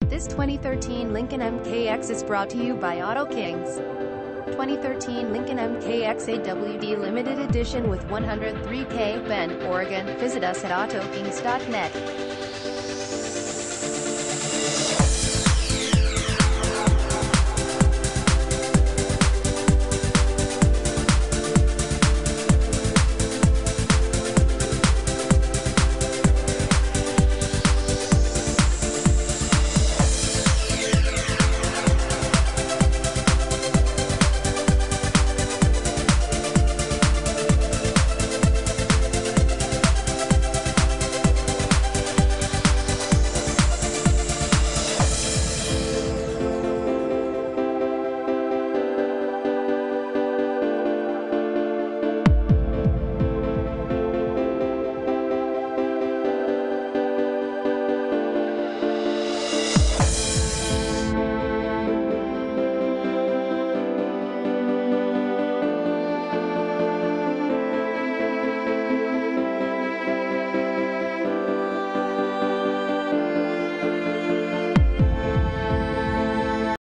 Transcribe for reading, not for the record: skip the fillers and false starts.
This 2013 Lincoln MKX is brought to you by Auto Kings. 2013 Lincoln MKX AWD Limited Edition with 103K, Bend, Oregon. Visit us at AutoKings.net.